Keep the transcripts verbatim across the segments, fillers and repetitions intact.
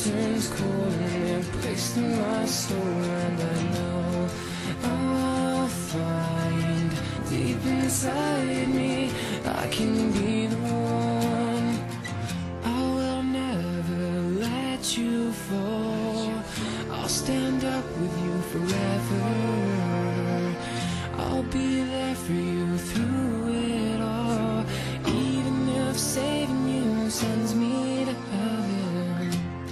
turns cold and it breaks through my soul, and I know I'll find deep inside me I can be the one. I will never let you fall. I'll stand up with you forever. I'll be there for you through it all, even if saving you sends me to heaven.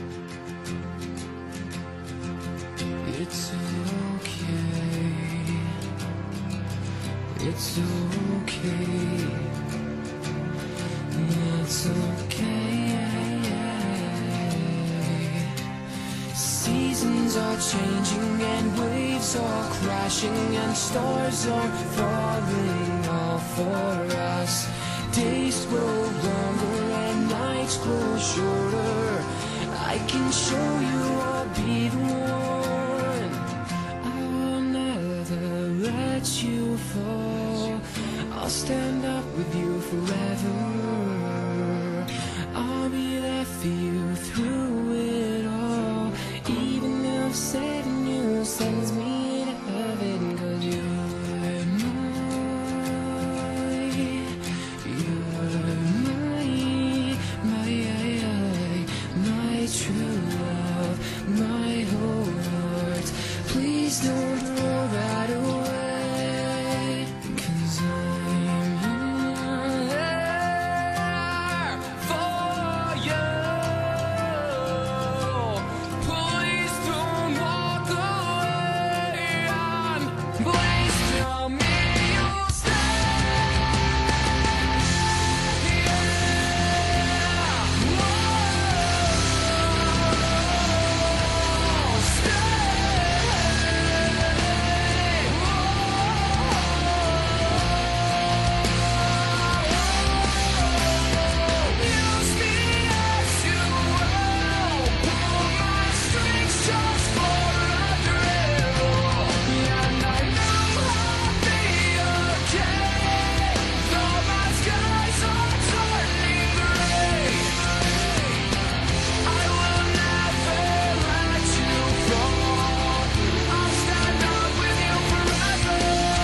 It's okay, it's okay, it's okay. Seasons are changing and waves are crashing and stars are falling all for us. Days grow longer and nights grow shorter. I can show you I'll be the one. I will never let you fall. I'll stand up with you forever. I'll be there for you through it all, even if saving you sends me to heaven. 'Cause you're my, you're my, my, my true love, my whole heart. Please don't throw that away, 'cause I'm here for you. Please don't walk away, and please tell me you'll stay. Yeah, whoa, use me as you will, pull my strings just for a thrill. And I know I'll be okay, though my skies are turning gray. I will never let you fall. I'll stand up with you forever.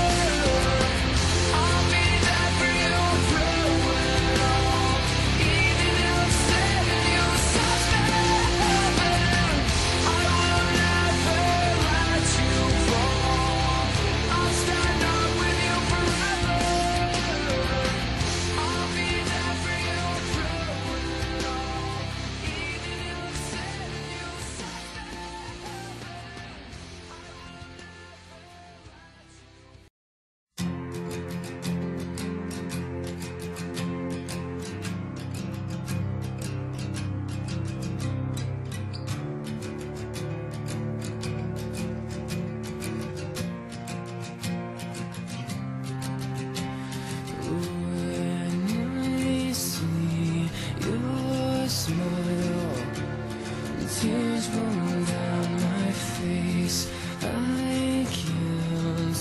I'll be there for you through it all, even if saving you sends me to heaven. I will never let you fall. I'll stand up with you forever. I'll be there for you through it all, even if saving you sends me to When I see your smile, tears roll down my face. I can't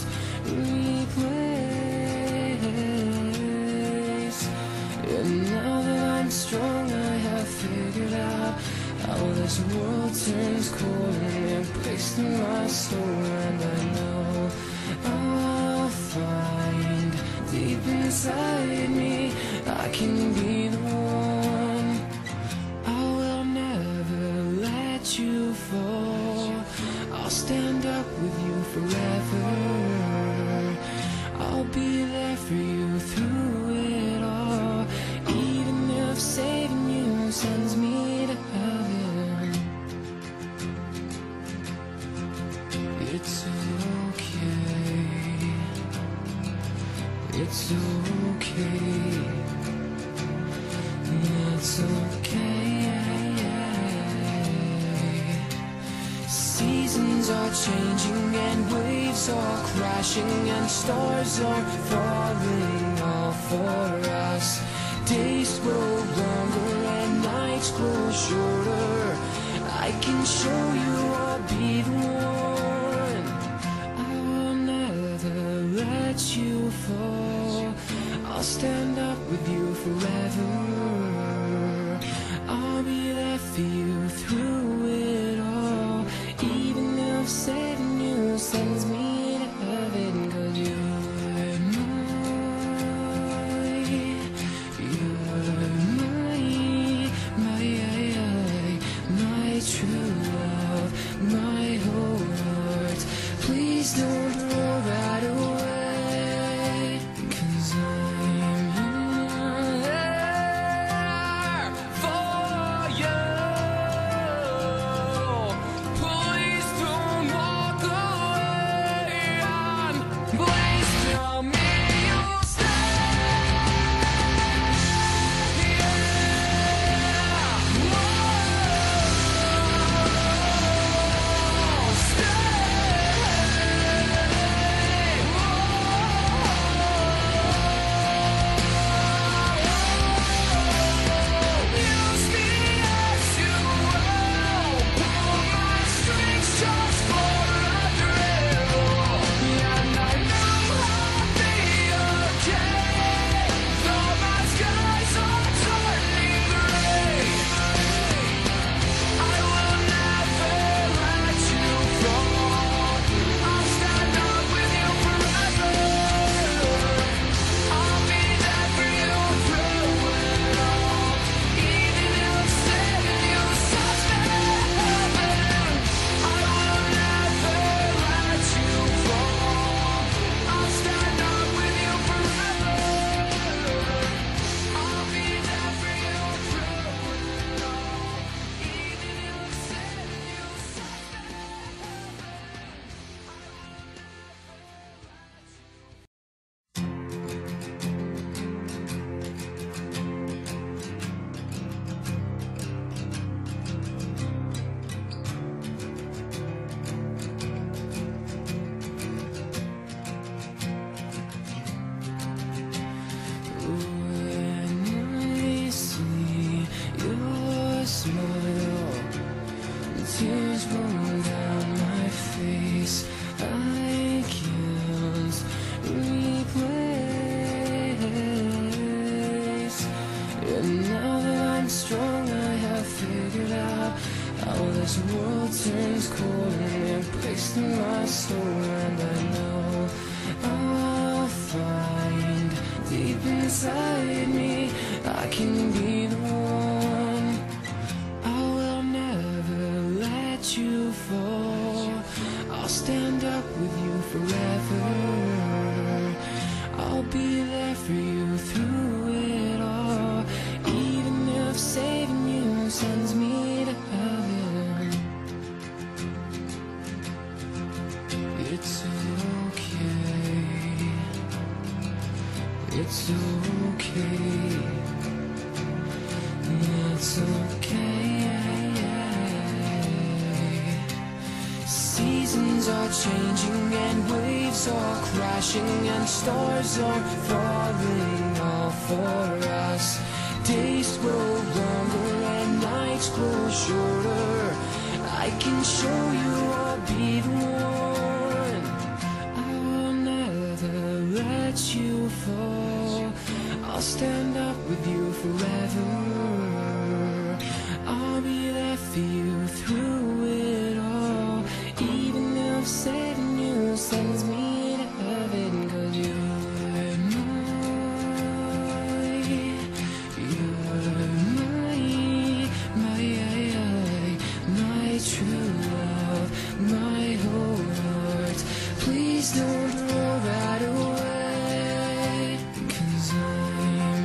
replace. And now that I'm strong, I have figured out how this world turns cold and it breaks through my soul, and I know I'll find deep inside me I can be the one. I will never let you fall. I'll stand up with you forever. I'll be there for you through it all, even if saving you sends me to heaven. It's okay, it's okay, it's okay. Seasons are changing and waves are crashing and stars are falling all for us. Days grow longer and nights grow shorter. I can show you I'll be the one. I will never let you fall. I'll stand up with you forever. I'll be there for you through this world turns cold and it breaks through my soul, and I know I'll find deep inside me I can be the one. I will never let you fall. I'll stand up with you forever. I'll be there for you through it all, even if saving you sends me to heaven. It's okay, it's okay, it's okay. Seasons are changing and waves are crashing and stars are falling all for us. Days grow longer and nights grow shorter. I can show you I'll be the one. I will never let you fall. I'll stand up with you forever. I'll be there for you through it all, even if saving you sends me to heaven. 'Cause you're my, you're my, my, my true love, my whole heart. Please don't throw that away, 'cause I'm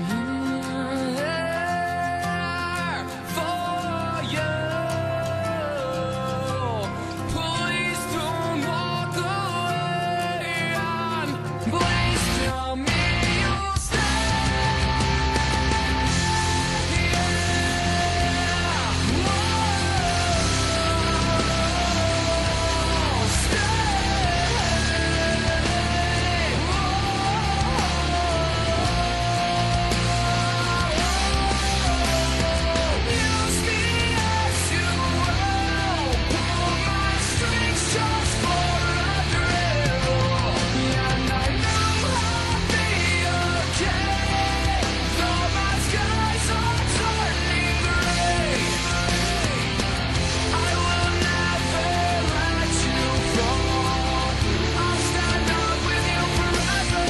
here for you. Please don't walk away, and please tell me you'll stay. Yeah, whoa, use me as you will, pull my strings just for a thrill, and I know I'll be okay, though my skies are turning gray. I will never let you fall. I'll stand up with you forever.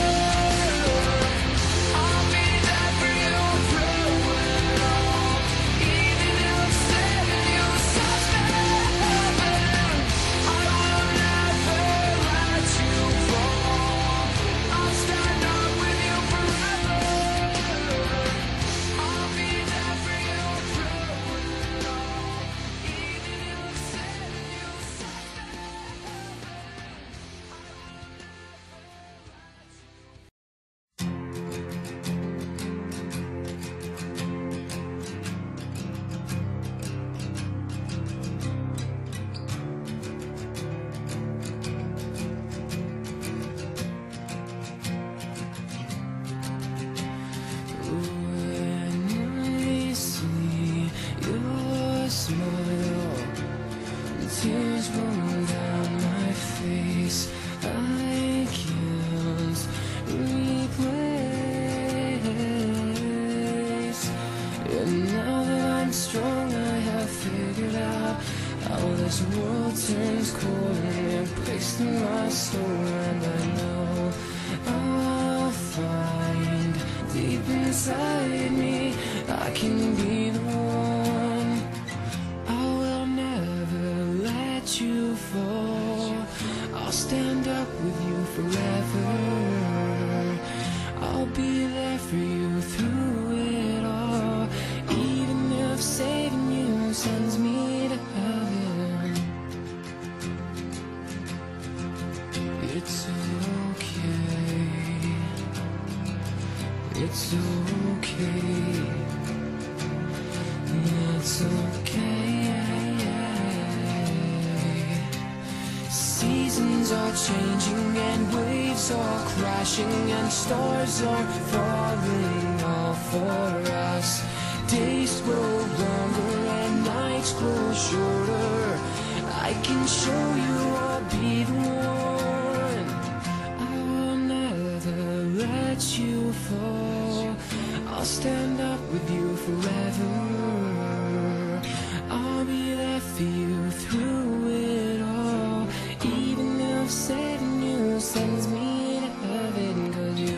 I'll be there for you through it all, even if saving you sends me to heaven. I will never let you fall. I'll stand up with you forever. I'll be there for you through it all, even if saving you sends me to When I see your smile, tears roll down my face. I can't replace. And now that I'm strong, I have figured out how this world turns cold and it breaks through my soul, and I know I'll find deep inside me I can be the one. I will never let you fall. I'll stand up with you forever. I'll be there for you through it all, even if saving you sends me to heaven. It's okay, it's okay, it's okay. Seasons are changing and waves are crashing and stars are falling all for us. Days grow longer and nights grow shorter. I can show you I'll be the one. I will never let you fall. I'll stand up with you forever. I'll be there for for you through it all. Even if saving you sends me to heaven, 'cause you're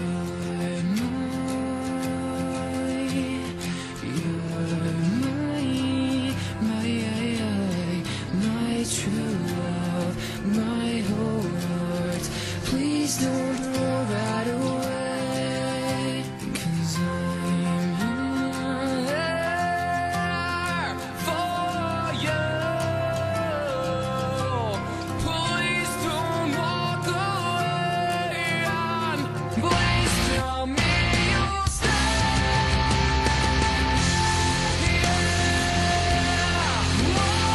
true love, my whole heart. Please don't throw that away, 'cause I'm here for you. Please don't walk away, and please tell me you'll stay. Yeah.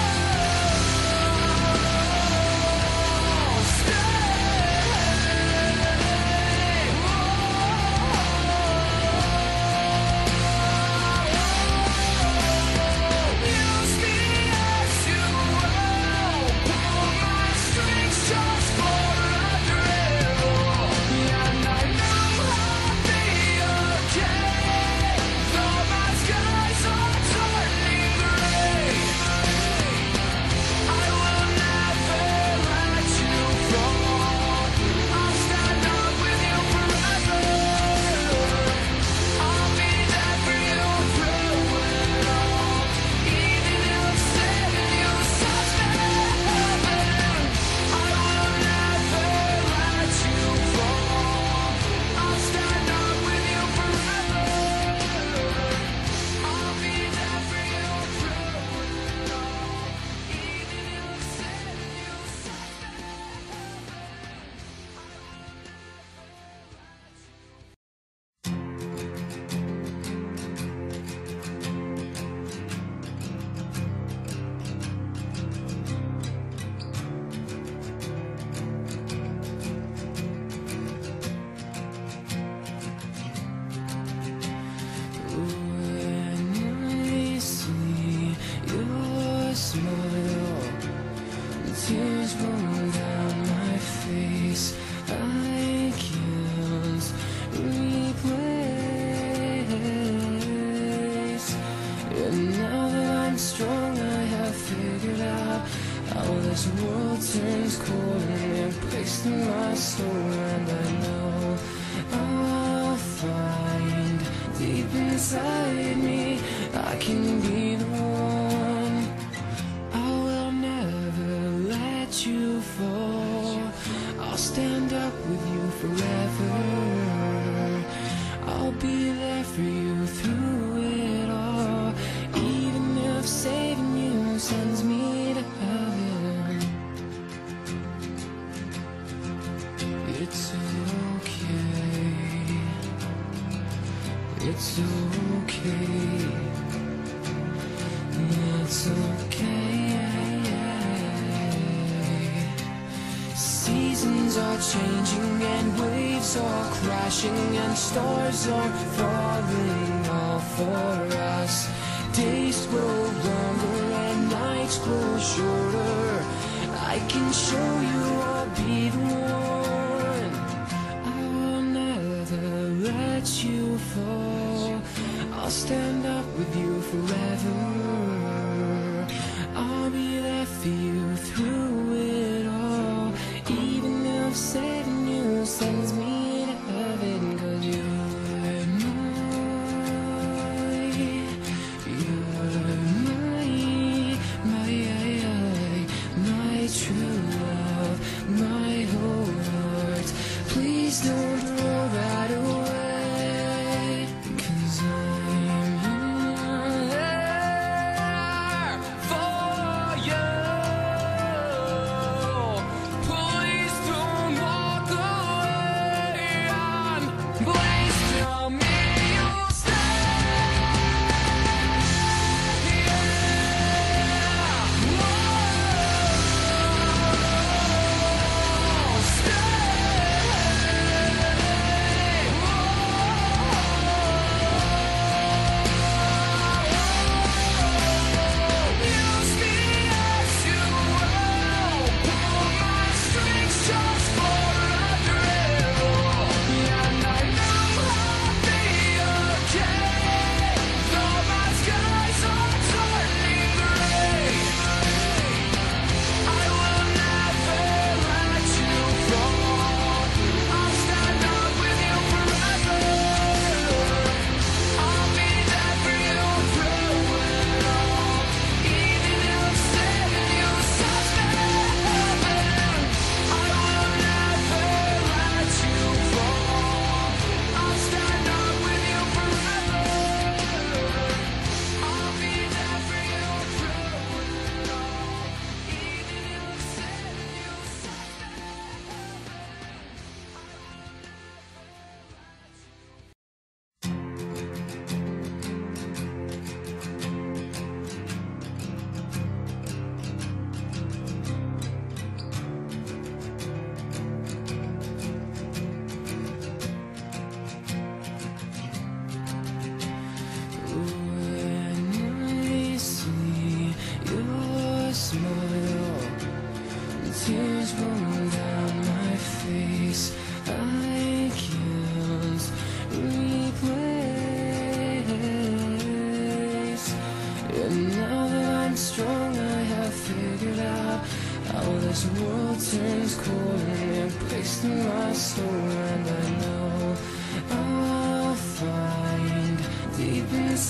Tears roll down my face, I can't replace. And now that I'm strong, I have figured out how this world turns cold and it breaks through my soul. And I know I'll find deep inside me I can be the one. I will never let you fall. I'll stand up with you forever. I'll be there for you through it all. Even if saving you sends me to heaven, it's okay. It's okay. It's okay. Seasons are changing and waves are crashing and stars are falling all for us. Days grow longer and nights grow shorter. I can show you I'll be the one. I will never let you fall. I'll stand up with you forever. I'll be there for you through it all. Even if saving you sends me to heaven, 'cause you're my, you're my, my, my true love, my whole heart. Please don't throw that away, 'cause I'm here for you. Please don't walk away, and please tell me you'll stay. Yeah. Stay.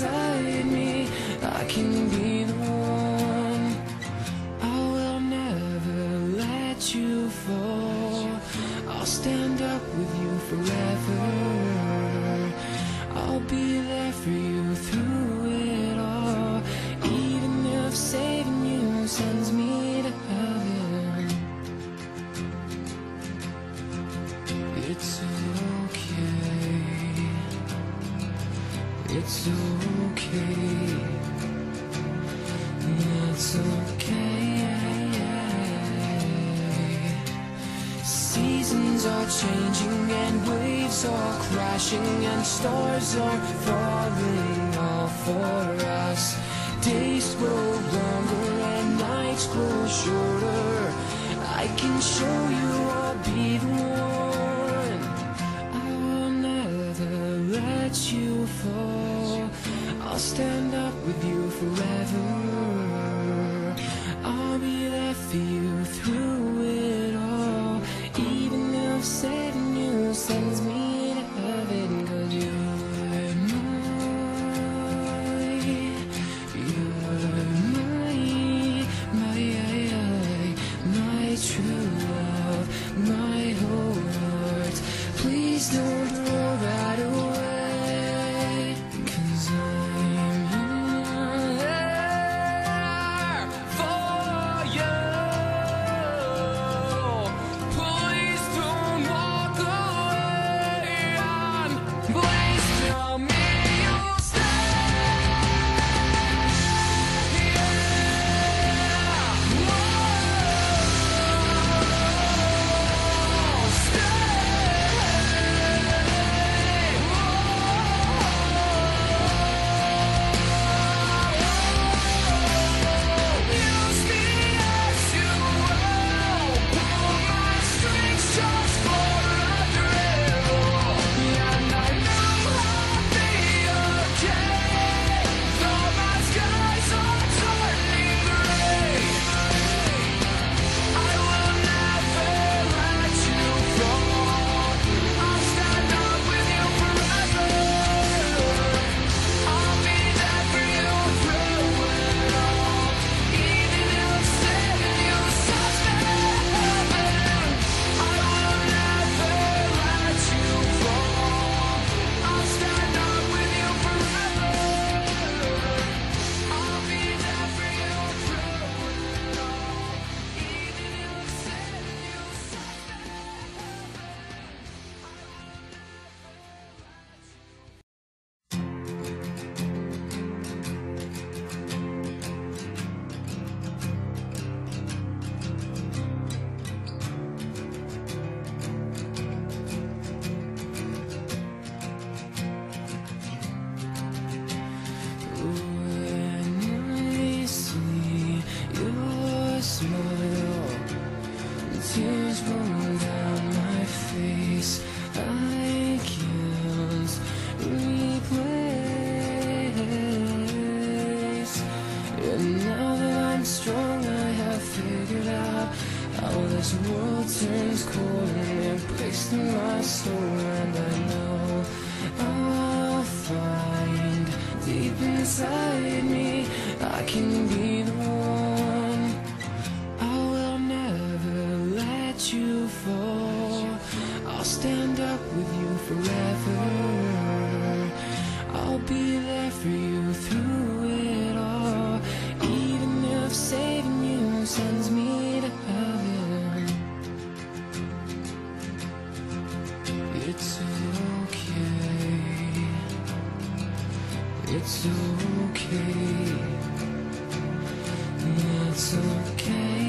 inside me, I can be the one. I will never let you fall. I'll stand up with you forever. I'll be there for you through it all, even if saving you sends me to heaven. It's okay, it's okay, it's okay. Seasons are changing and waves are crashing and stars are falling all for us. Days grow longer and nights grow shorter. I can show you I'll be the one. I will never let you fall. I'll stand up with you forever. I'll be there for you through it all, even if saving you sends me to heaven. 'Cause you're mine, you're mine, my, my true love, my whole heart. Please don't throw that away, 'cause I'm here for you. Please don't walk away, and please tell me you'll stay. Yeah, whoa, use me as you will, pull my strings just for a thrill, and I know I'll be okay, though my skies are turning gray. I will never let you fall. I'll stand up with you forever. I'll be there for you through it all, even if saving you sends me to heaven. I will never let you fall. I'll stand up with you forever. I'll be there for you through it all, even if saving you sends me to When I see your smile, tears roll down my face. I can't replace. And now that I'm strong, I have figured out how this world turns cold and it breaks through my soul. And I know I'll find deep inside me, I can be the one. I will never let you fall. I'll stand up with you forever. I'll be there for you through it all, even if saving you sends me to heaven. It's okay, it's okay, it's okay.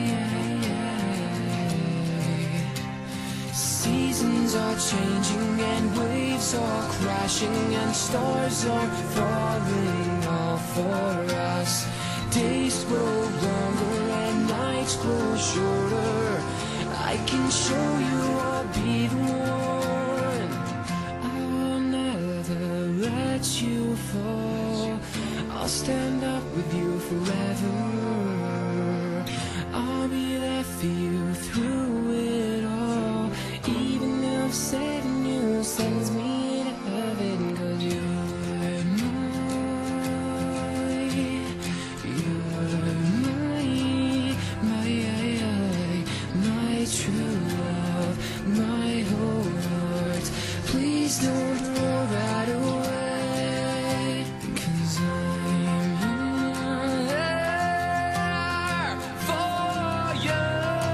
Seasons are changing and waves are crashing and stars are falling all for us. Days grow longer and nights grow shorter. I can show you I'll be the one. I will never let you fall. I'll stand up with you forever. I'll be there for you through it all, even if saving you sends me to heaven. 'Cause you're mine, Please don't throw right away, 'cause I'm here for you.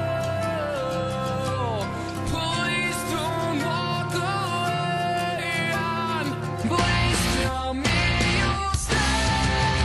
Please don't walk away, and please tell me you'll stay.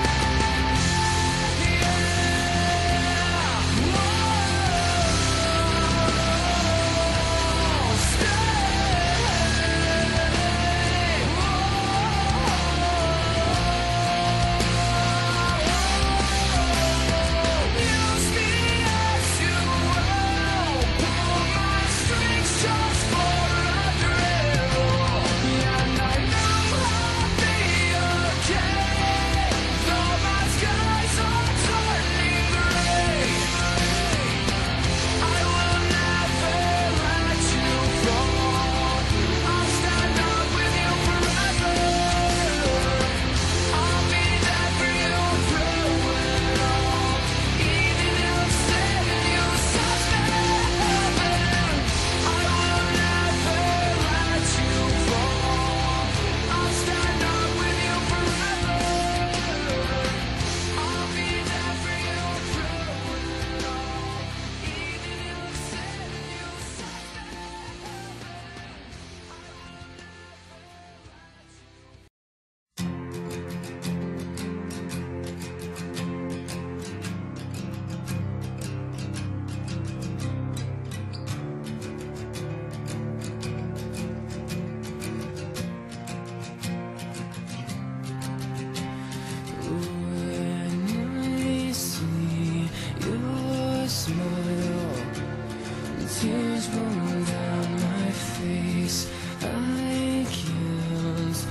Tears roll down my face, I can't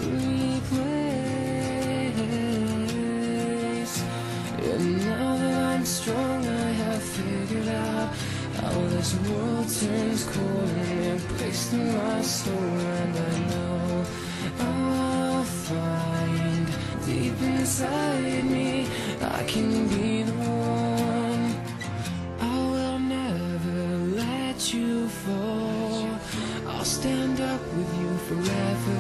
replace. And now that I'm strong, I have figured out how this world turns cold and embraced in my soul. And I know I'll find deep inside me I can be the one. I will never let you fall. I'll stand up with you forever.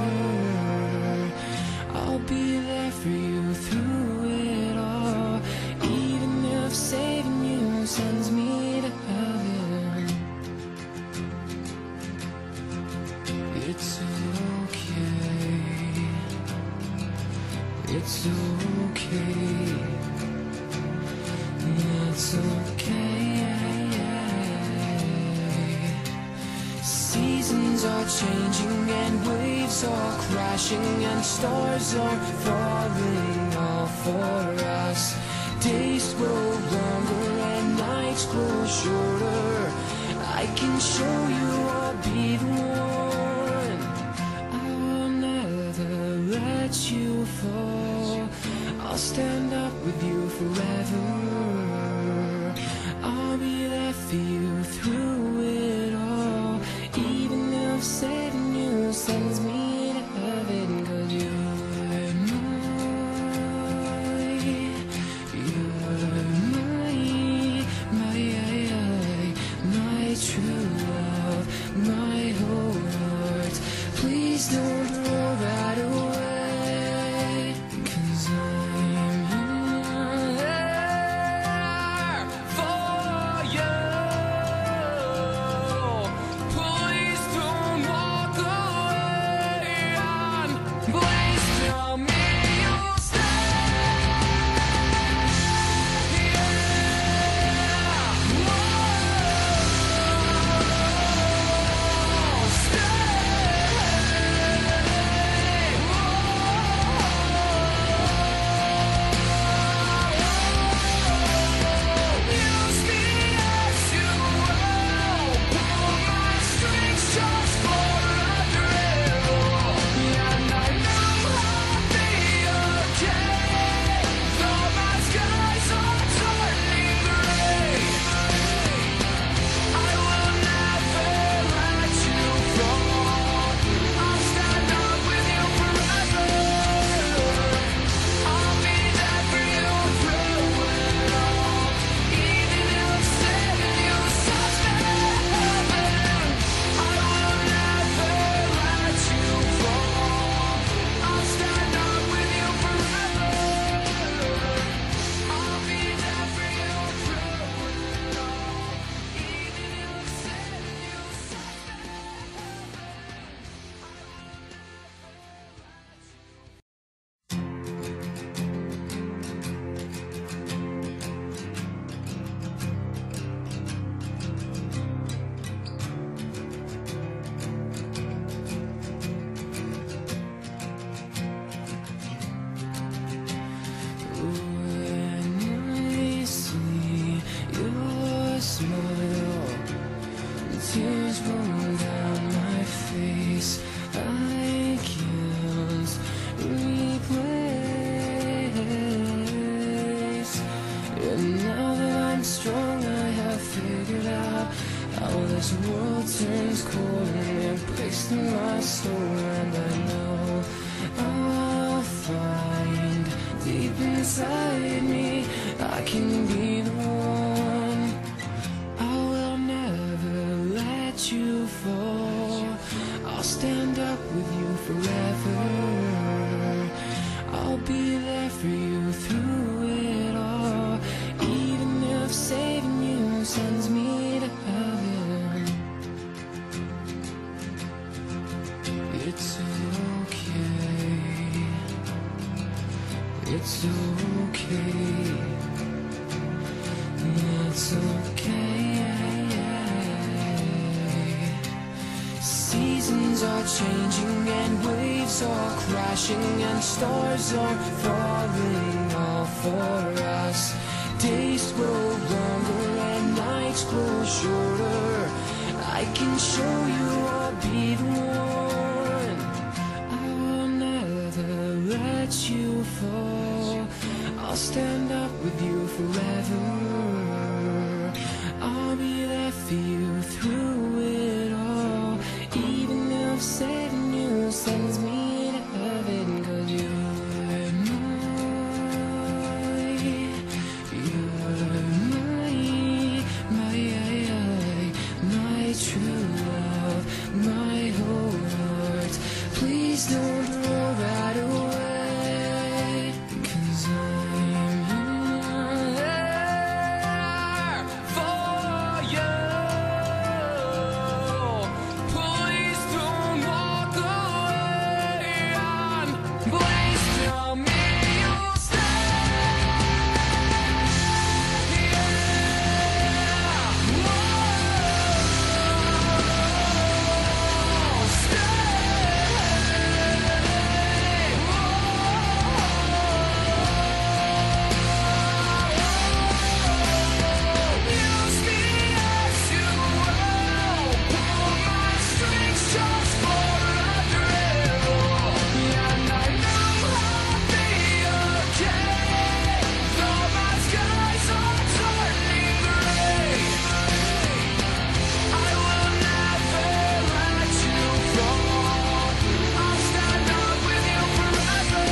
I'll be there for you through it all, even if saving you sends me to heaven. It's okay. It's okay. It's okay. Seasons are changing and waves are crashing and stars are falling all for us. Days grow longer and nights grow shorter. I can show you I'll be the one. I will never let you fall. I'll stand up with you forever. I'll be there for you through it all, even if saving you sends me to heaven. 'Cause you're my, you're my, my, my true love, my whole heart. Please don't throw right away, 'cause I'm here for you. Please don't walk soul, and I know I'll find deep inside me I can be the one. I will never let you fall. I'll stand up with you forever. I'll be there for you through it all, even if saving you sends me to heaven. It's okay, it's okay, it's okay. Seasons are changing and waves are crashing and stars are falling all for us. Days grow longer and nights grow shorter. I can show you I'll be the one. I will never let you fall. I'll stand up with you forever. I'll be there for you through it all, even if saving you sends me to heaven. 'Cause you're my, you're my, my, my true love, my whole heart. Please don't throw that away, 'cause I'm here for you. Please don't walk away. I'm please tell me you'll stay. Yeah, whoa, use me as you will. Pull my strings just for a thrill. And I know I'll be okay, though my skies are turning gray. I will never let you fall. I'll stand up with you forever.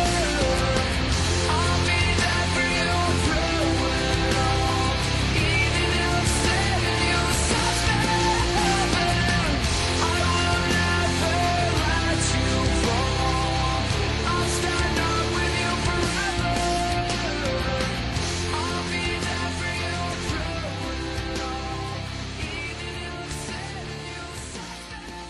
I'll be there for you through it all, even if saving you sends me to heaven. I will never let you fall. I'll stand up with you forever. I'll be there for you through it all, even if saving you sends me to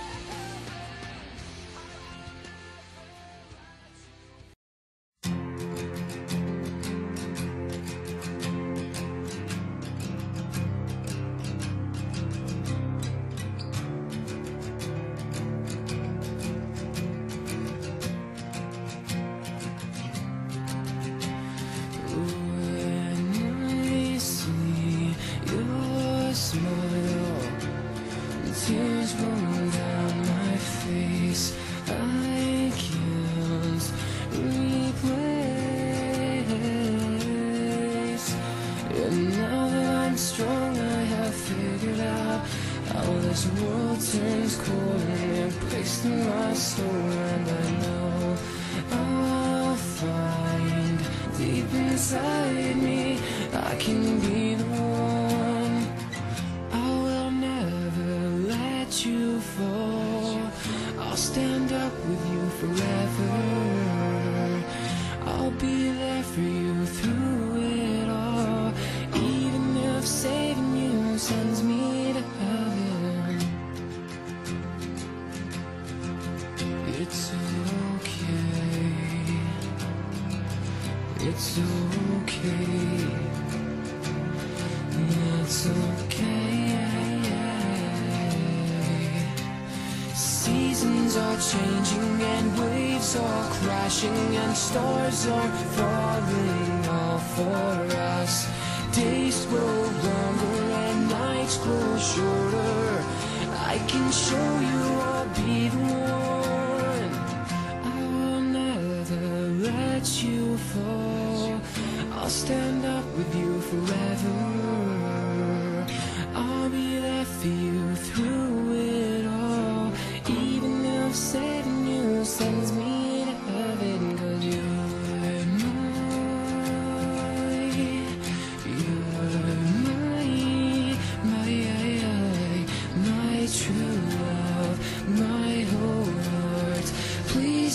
When I see your smile, tears roll down my face. I can't replace. And now that I'm strong, I have figured out how this world turns cold and it breaks through my soul. And I know I'll find deep inside me I can be the one. I will never let you fall. I'll stand up with you forever. I'll be there for you through it all, even if saving you sends me to heaven. It's okay, it's okay, it's okay. Seasons are changing and waves are crashing and stars are falling all for us. Days grow longer and nights grow shorter. I can show you I'll be the one. I will never let you fall. I'll stand up with you forever. I'll be there for you through it all, even if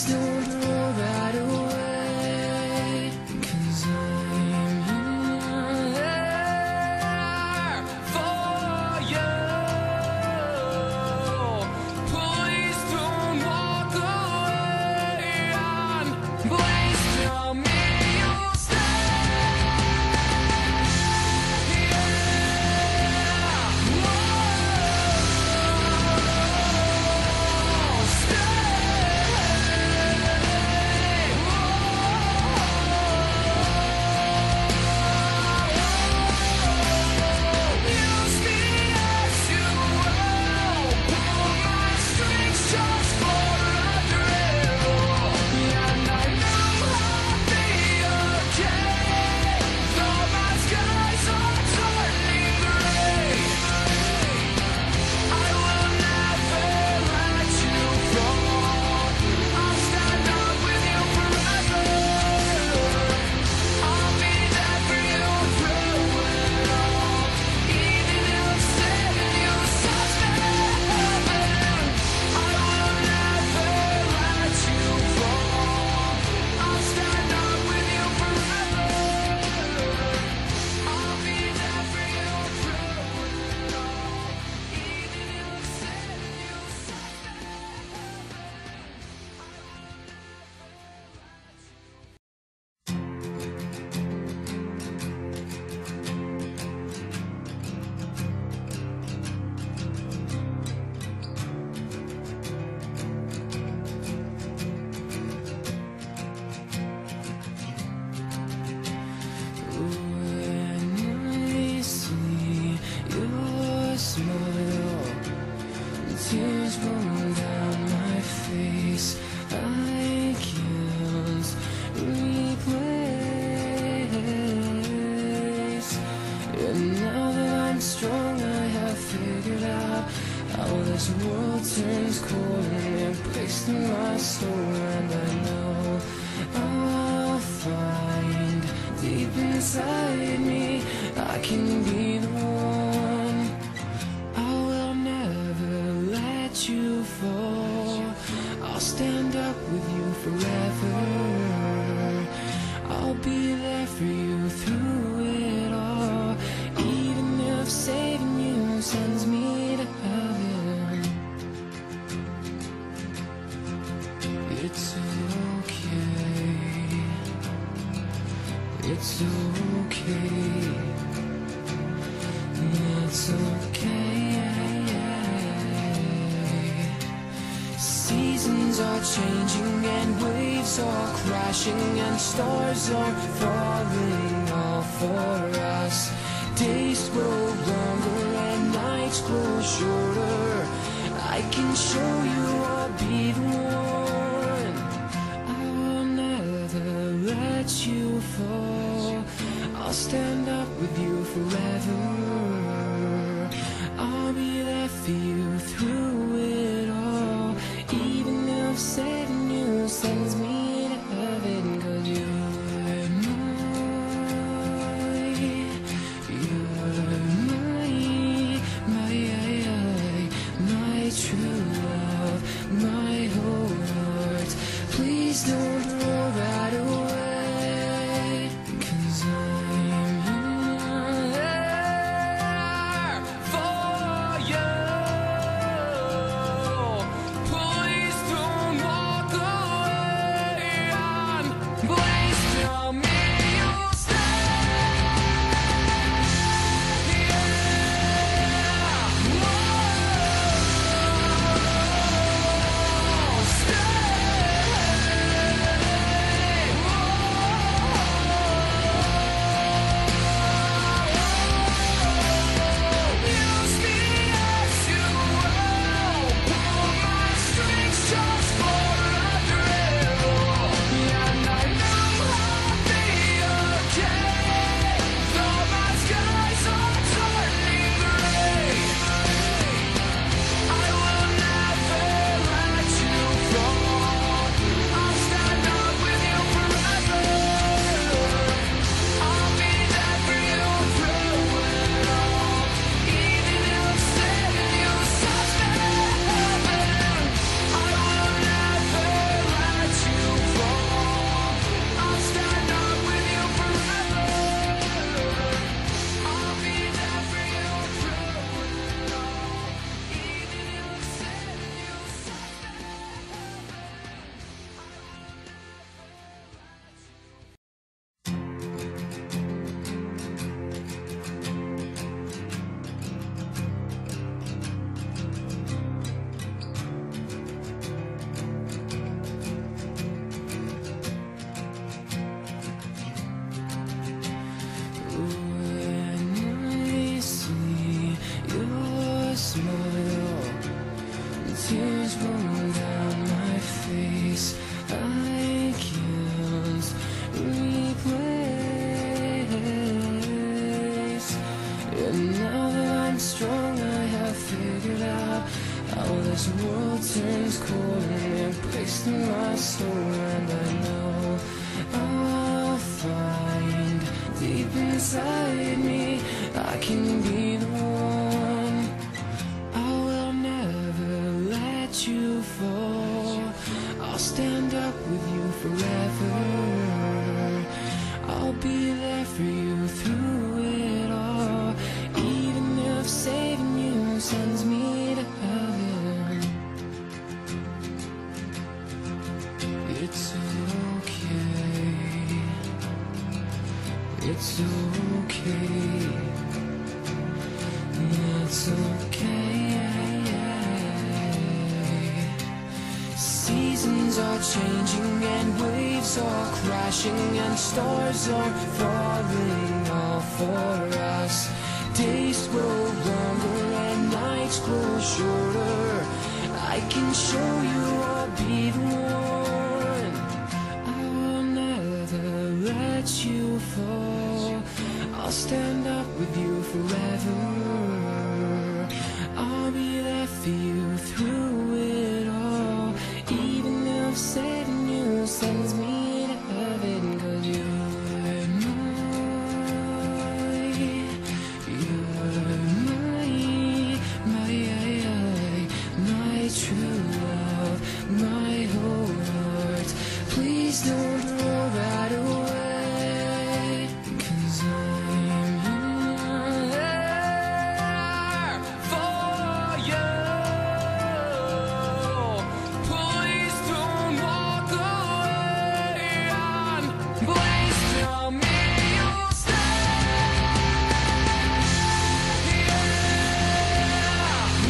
Please don't throw that away, 'cause I'm here for you. Please don't walk away, and please tell me you'll stay. Tears roll down my face, I can't replace. And now that I'm strong, I have figured out how this world turns cold and it breaks through my soul. And I know I'll find deep inside me I can be the one. I will never let you fall. I'll stand up with you forever. I'll be there for you through it all, even if saving you sends me to heaven. It's okay. It's okay. It's okay. Seasons are changing and waves are crashing and stars are falling all for us. Days grow longer and nights grow shorter. I can show you I'll be the one. I will never let you fall. I'll stand up with you forever. I'll be there for you through it all, even if saving you sends me to heaven. 'Cause you're my, you're my, my, my true love. my soul, and I know I'll find deep inside me I can be the one. I will never let you fall. I'll stand up with you forever. I'll be there for you through it all, even if saving you sends me to heaven. It's okay, it's okay, it's okay. Seasons are changing and waves are crashing and stars are falling all for us. Days grow longer and nights grow shorter. I can show you I'll be the one. I will never let you fall. I'll stand up with you forever. I'll be there for you through it all, even if saving you sends me to heaven. 'Cause you're my, you're my, my, my true love, my whole heart. Please don't throw that away, 'cause I'm here for you. Please don't walk away, and please tell me you'll stay. Yeah,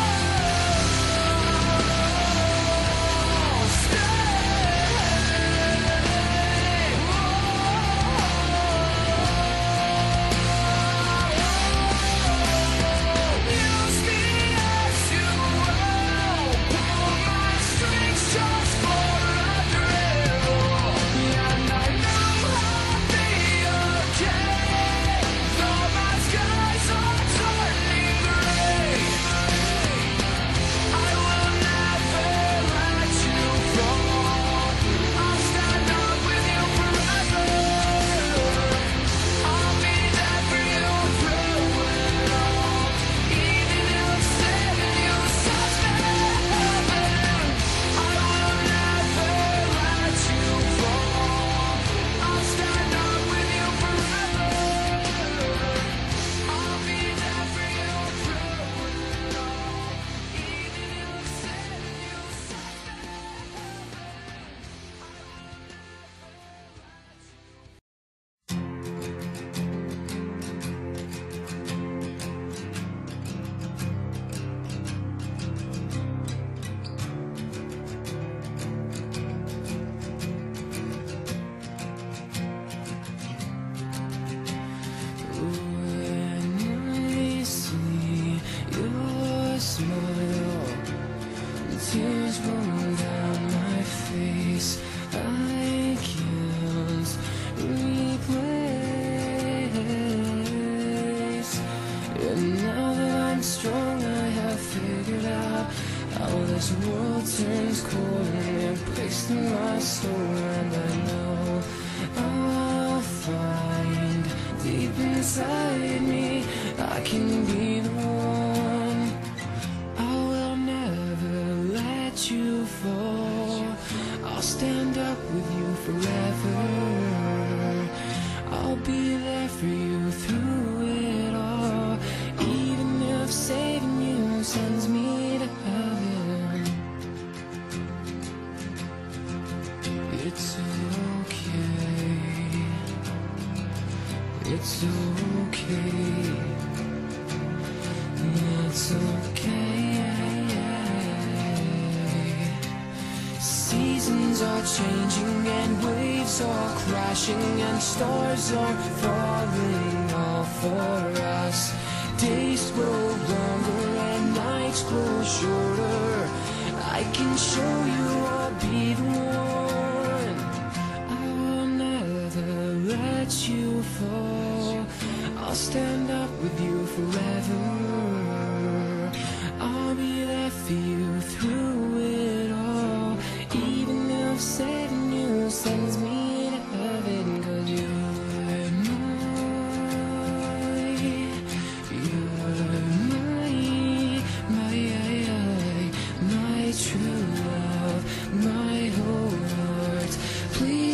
whoa, use me as you will, pull my strings just for a thrill, and I know I'll be okay, though my skies are turning gray. I will never let you fall. I'll stand up with you forever. I'll be there for you through it all, even if saving you sends me to heaven. I will never let you fall. I'll stand up with you forever. I'll be there for you through it all, even if saving you sends me to When I see your smile, tears roll down my face. I can't replace. And now that I'm strong, I have figured out how this world turns cold and it breaks through my soul. And I know I'll find deep inside me I can be the one. I will never let you fall. I'll stand up with you forever. I'll be there for you through it all, even if saving you sends me to heaven. It's okay, it's okay, it's okay. Seasons are changing and waves are crashing and stars are falling all for us. Days grow longer and nights grow shorter. I can show you I'll be the one. I will never let you fall. I'll stand up with you forever. I'll be there for you through it all, even if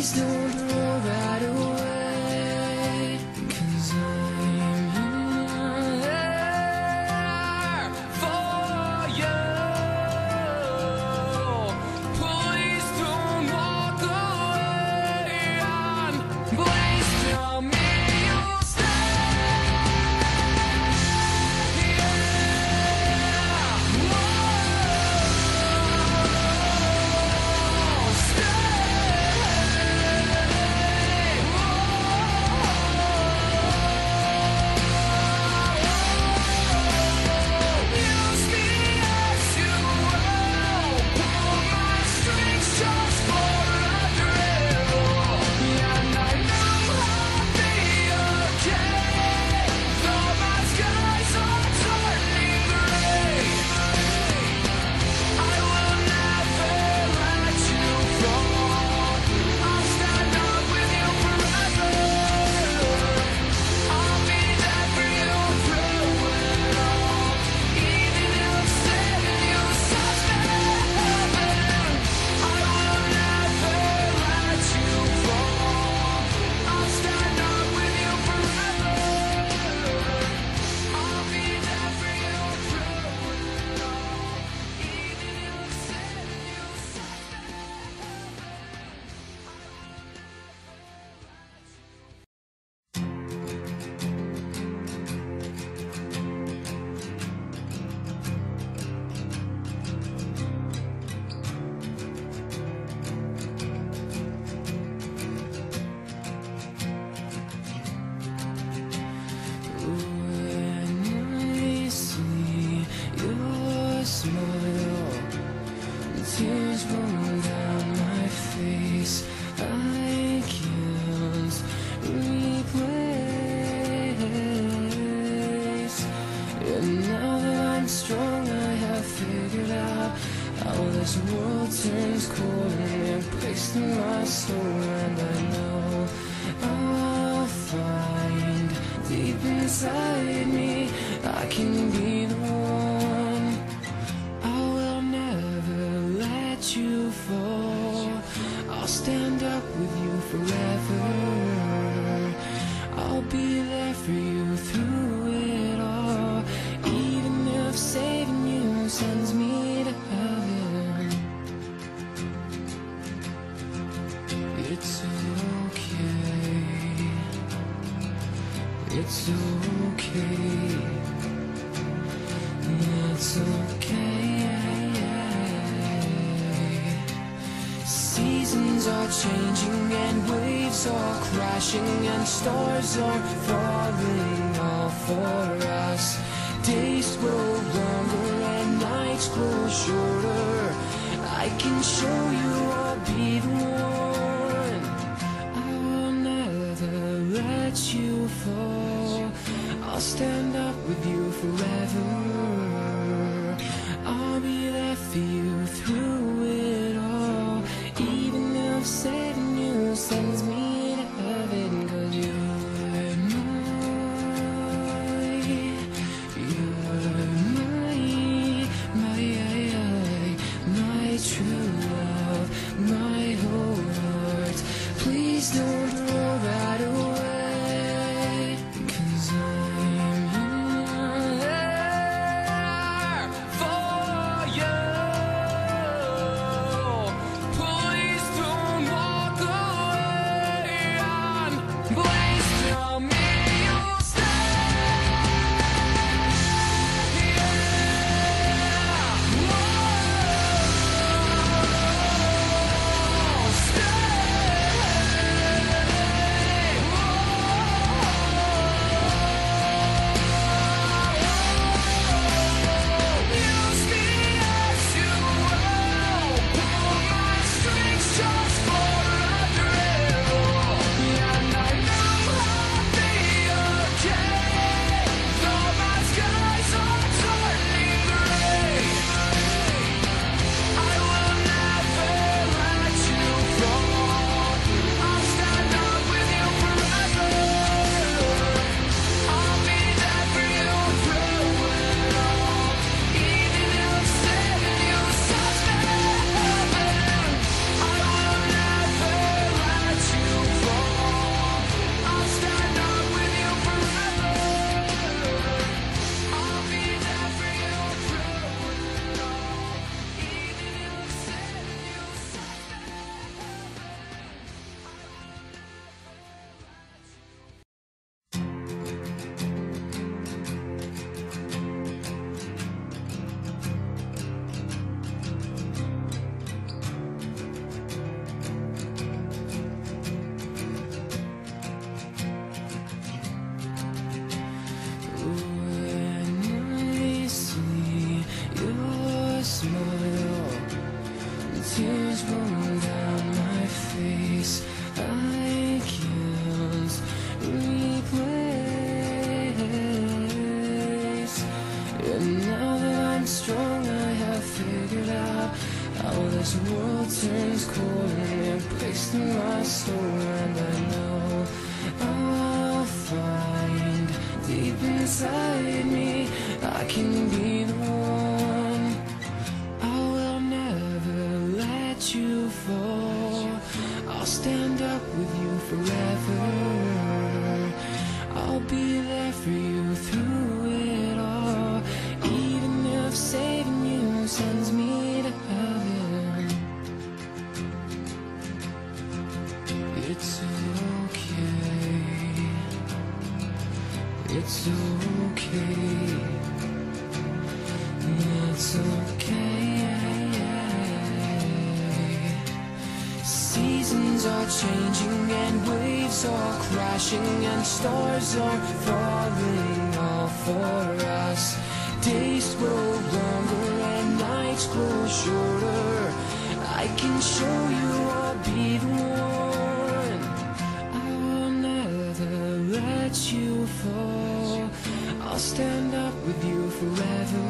Please don't throw that away, 'cause I'm here for you. Please don't walk away, and please tell me you'll stay. Tears roll down my face, I can't replace. And now that I'm strong, I have figured out how this world turns cold and embraced in my soul. And I know I'll find deep inside me I can be the one. I will never let you fall. I'll stand up with you forever. I'll be there for you through it all, even if saving you sends me to heaven. It's okay. It's okay. It's okay. Seasons are changing and waves are crashing and stars are falling all for us. Days grow longer and nights grow shorter. I can show you I'll be the one. I will never let you fall. I'll stand up with you forever. I'll be there for you through it all, even if saving you sends me to heaven. 'Cause you're my, you're my, my, my true love, my whole heart. Please don't throw that away, 'cause I'm here for you. roll down my face. I can't replace. And now that I'm strong, I have figured out how this world turns cold and embraced in my soul. And I know I'll find deep inside me I can be the one. I will never let you fall. I'll stand up with you forever. I'll be there for you through it all, even if saving you sends me to heaven. It's okay. It's okay. It's okay. Seasons are changing and waves are crashing and stars are falling all for us. Days grow longer and nights grow shorter. I can show you I'll be the one. I will never let you fall. I'll stand up with you forever.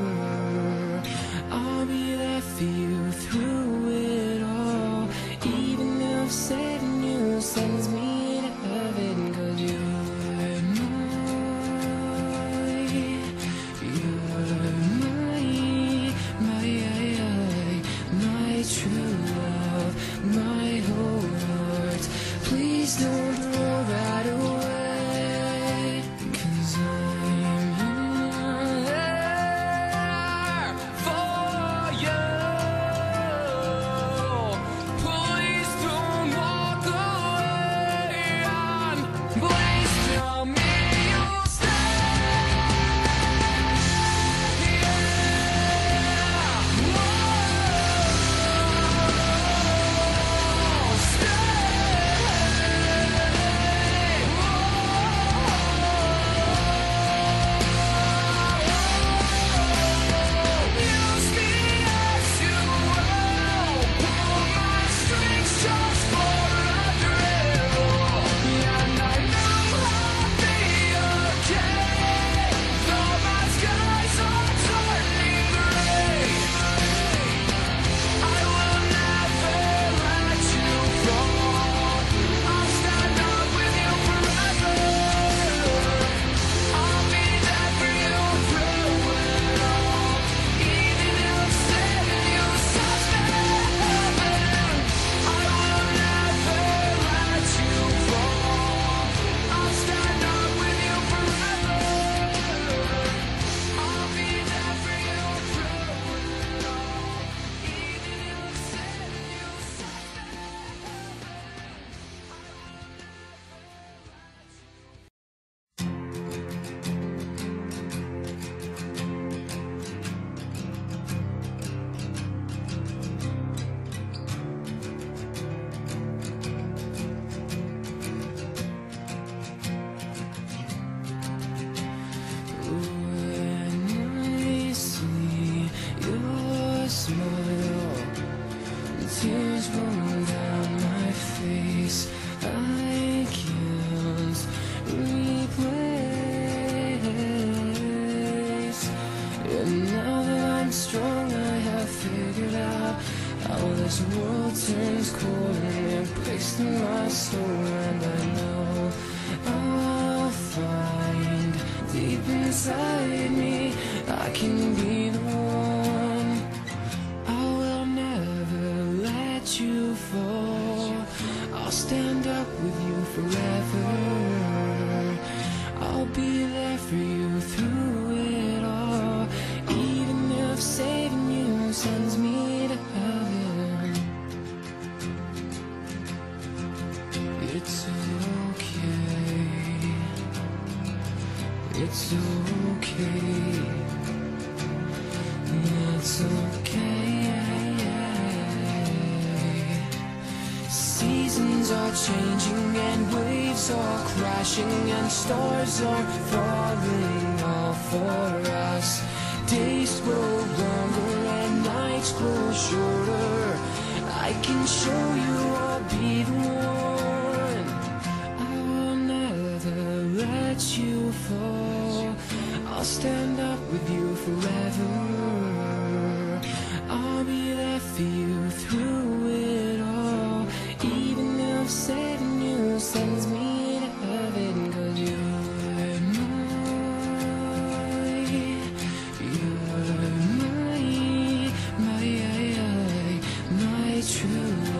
I'll be there for you through it all, even if saving you sends me to heaven. 'Cause you're my, you're my, my, my true love, my whole heart. Please don't throw that away, 'cause I'm here for you. Please don't walk away, and please tell me you'll stay. Yeah, whoa, use me as you will, pull my strings just for a thrill. And I know I'll be okay, though my skies are turning gray. I will never let you fall. I'll stand up with you forever. I'll be there for you through it all, even if saving you sets me to heaven. I will never let you fall. I'll stand up with you forever. I'll be there for you through it all, even if saving you sets me to When I see your smile, tears roll down my face. I can't replace. And now that I'm strong, I have figured out how this world turns cold and embraced in my soul. And I know I'll find deep inside me I can be the one. I will never let you fall. I'll stand up with you forever. I'll be there for you through it all, even if saving you sends me to heaven. It's okay. It's okay. It's okay. Seasons are changing and waves are crashing and stars are falling all for us. Days grow longer and nights grow shorter. I can show you I'll be the one. I will never let you fall. I'll stand up with you forever. I'll be there for you through it all. Even if saving you sends me to heaven, 'cause you're mine, you're my, my, my true